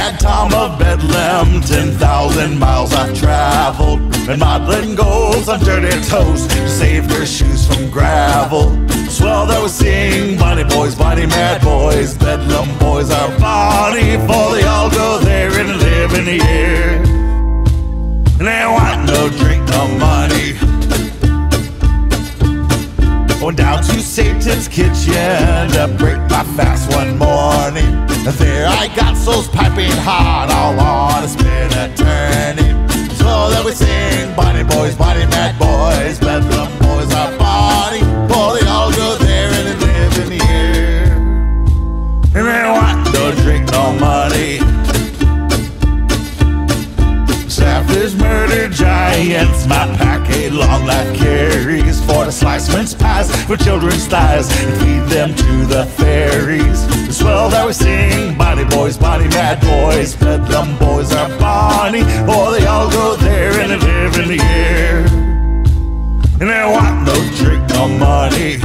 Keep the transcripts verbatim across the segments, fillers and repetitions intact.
Mad Tom of Bedlam. Ten thousand miles I've traveled, and modeling goals on dirty toes to save their shoes from gravel. Swell that we sing, Bonnie boys, Bonnie mad boys. Bedlam boys are Bonnie, for they all go there and live in the air. And they want no drink, no money. Went down to Satan's kitchen to break my fast one morning. And there I got souls piping hot, all on a spin a turning. So that we sing, Bonnie boys, Bonnie mad boys. Bedlam boys are Bonnie, for they all go there and they live in the air. And they want no drink, no money. Savage murder giants, my pack a long life carries. For to slice mince pies for children's thighs and feed them to the fairies. The swell that we sing, Bonnie boys, Bonnie mad boys. Bedlam boys are Bonnie, for they all go there and they live in the air. And they want no drink, no money.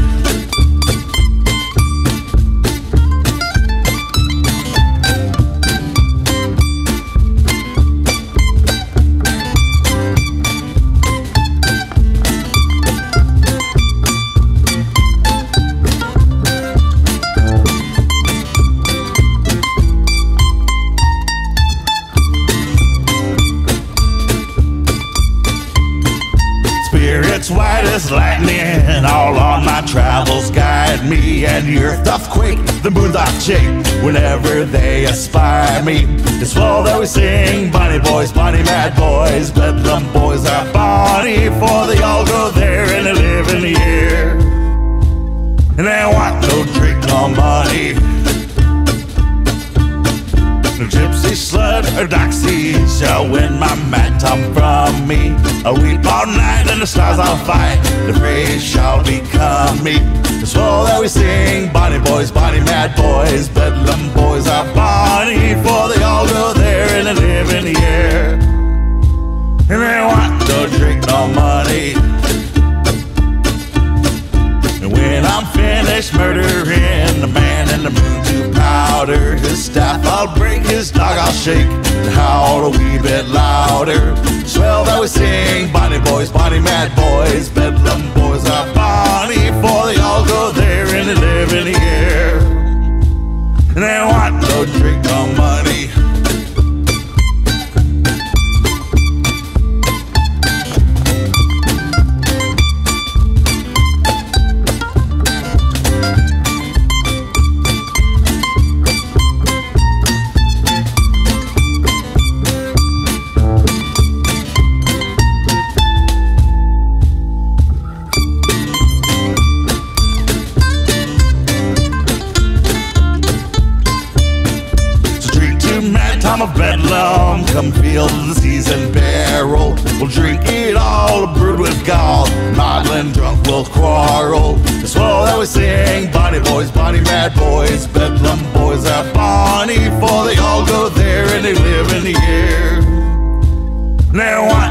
Spirits white as lightning, all on my travels guide me. And the earth doth quake, the moon doth shake, whenever they espy me. It's all that we sing, Bonnie boys, Bonnie mad boys. Bedlam boys are Bonnie, for they all go there and they live in the air. And they want no drink, no money. No gypsy slut or doxy shall win my mad Tom from me. I weep all night and the stars I'll fight, the praise shall become me. It's all that we sing, Bonnie boys, Bonnie mad boys. Bedlam boys are Bonnie, for they all go there and they live in the air. And they want no drink, no money. And when I'm finished murdering the man in the moon to powder, his staff I'll break, his dog I'll shake, and howl a wee bit louder. Swell that we sing, Bonnie boys, Bonnie mad boys. Bedlam boys are Bonnie, for they all go there and they live in the air. And they want no drink, no money. Tom of Bedlam, come fill the season barrel. We'll drink it all, brewed with gall. Maudlin drunk will quarrel. It's all that we sing, Bonnie boys, Bonnie mad boys. Bedlam boys are Bonnie, for they all go there and they live in the air. Now